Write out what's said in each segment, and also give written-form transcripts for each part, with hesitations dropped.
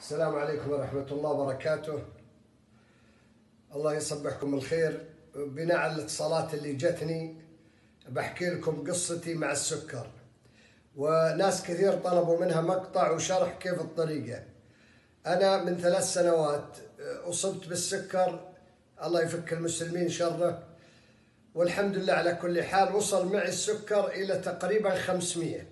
السلام عليكم ورحمة الله وبركاته. الله يصبحكم الخير. بناء على الاتصالات اللي جتني بحكي لكم قصتي مع السكر، وناس كثير طلبوا منها مقطع وشرح كيف الطريقة. أنا من 3 سنوات أصبت بالسكر، الله يفك المسلمين شره، والحمد لله على كل حال. وصل معي السكر إلى تقريبا 500.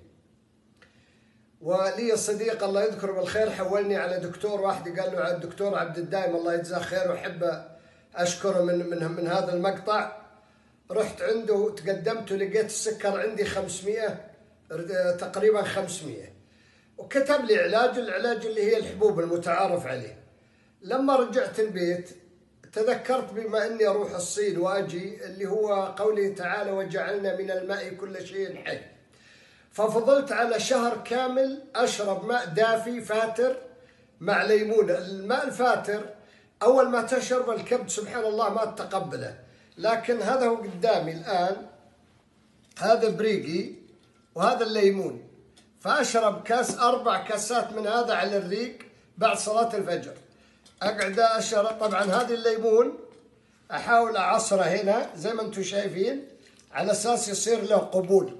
ولي صديق الله يذكره بالخير حولني على دكتور واحد، قال له على الدكتور عبد الدايم الله يجزاه خير، وأحب أشكره من هذا المقطع. رحت عنده وتقدمت ولقيت السكر عندي 500 تقريبا 500، وكتب لي العلاج اللي هي الحبوب المتعارف عليه. لما رجعت البيت تذكرت بما أني أروح الصين وأجي، اللي هو قوله تعالى وجعلنا من الماء كل شيء حي. ففضلت على شهر كامل أشرب ماء دافي فاتر مع ليمون. الماء الفاتر أول ما تشرب الكبد سبحان الله ما تتقبله، لكن هذا هو قدامي الآن، هذا بريقي وهذا الليمون. فأشرب 4 كاسات من هذا على الريق بعد صلاة الفجر. أقعد أشرب. طبعا هذا الليمون أحاول أعصره هنا زي ما أنتم شايفين على أساس يصير له قبول،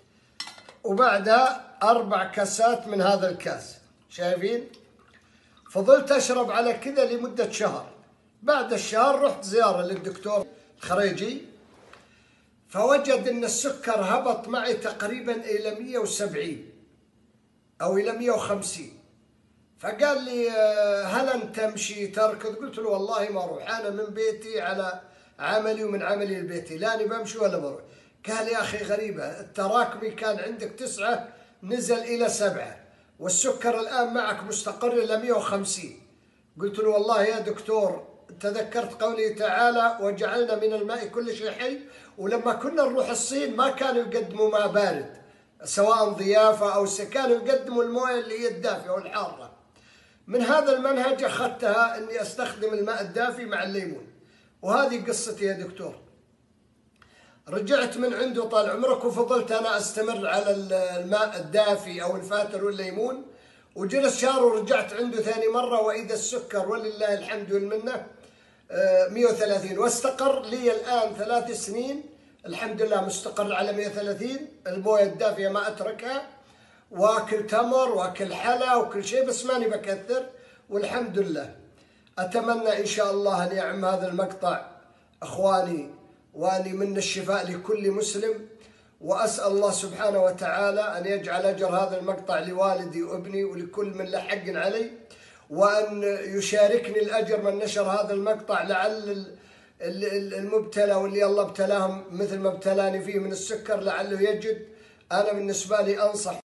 وبعدها 4 كاسات من هذا الكاس شايفين. فضلت أشرب على كذا لمدة شهر. بعد الشهر رحت زيارة للدكتور الخريجي، فوجد أن السكر هبط معي تقريبا إلى 170 أو إلى 150. فقال لي هل أنت تمشي تركض؟ قلت له والله ما أروح، أنا من بيتي على عملي ومن عملي لبيتي، لا أنا بمشي ولا بروح. قال يا أخي غريبة، التراكمي كان عندك 9 نزل إلى 7، والسكر الآن معك مستقر إلى 150. قلت له والله يا دكتور تذكرت قوله تعالى وجعلنا من الماء كل شيء حي، ولما كنا نروح الصين ما كانوا يقدموا ماء بارد سواء ضيافة أو كانوا يقدموا المويه اللي هي الدافئة والحارة. من هذا المنهج أخذتها أني أستخدم الماء الدافي مع الليمون، وهذه قصتي يا دكتور. رجعت من عنده طال عمرك، وفضلت أنا أستمر على الماء الدافي أو الفاتر والليمون، وجلس شهر ورجعت عنده ثاني مرة، وإذا السكر ولله الحمد والمنة 130، واستقر لي الآن 3 سنين الحمد لله مستقر على 130. المويه الدافية ما أتركها، واكل تمر واكل حلا وكل شيء، بس ماني بكثر والحمد لله. أتمنى إن شاء الله أن يعم هذا المقطع أخواني، وأني من الشفاء لكل مسلم، وأسأل الله سبحانه وتعالى أن يجعل أجر هذا المقطع لوالدي وابني ولكل من له حق علي، وأن يشاركني الأجر من نشر هذا المقطع، لعل المبتلى واللي الله ابتلاهم مثل ما ابتلاني فيه من السكر لعله يجد. أنا بالنسبة لي أنصح